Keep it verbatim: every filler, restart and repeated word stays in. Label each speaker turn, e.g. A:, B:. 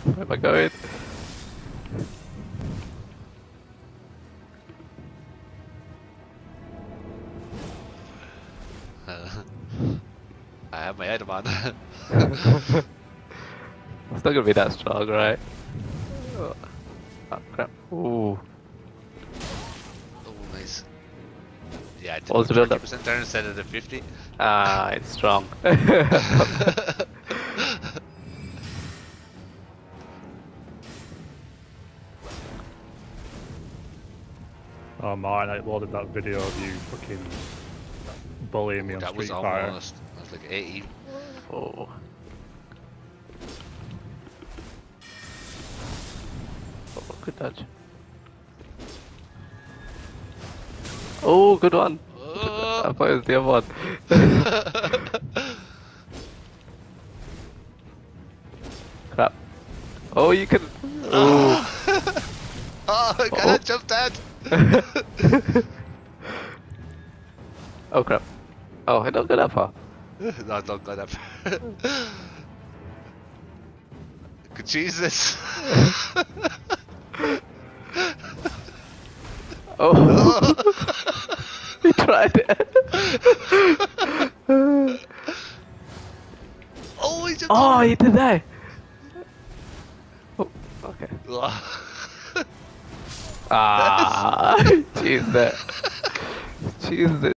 A: Where am I going?
B: Uh, I have my item on.
A: It's not gonna be that strong, right? Oh, crap. Ooh.
B: Oh, nice. Yeah, I did
A: What was the build
B: twenty
A: up?
B: percent turn instead of the fifty.
A: Ah, it's strong.
C: Oh man, I loaded that video of you fucking bullying me on
B: That was
C: Street Fighter.
B: almost. I was like eighty.
A: Oh. Oh, good dodge. Oh, good one.
B: Oh.
A: I thought it was the other one. Crap. Oh, you can. Oh.
B: Oh, I kinda
A: Oh.
B: jumped that.
A: Oh crap. Oh, I don't go that far.
B: No, don't go that far. Good Jesus.
A: Oh. He tried it.
B: Oh, he jumped
A: Oh,
B: over.
A: he did that. Oh, okay. Ah, jeez, that. Jeez,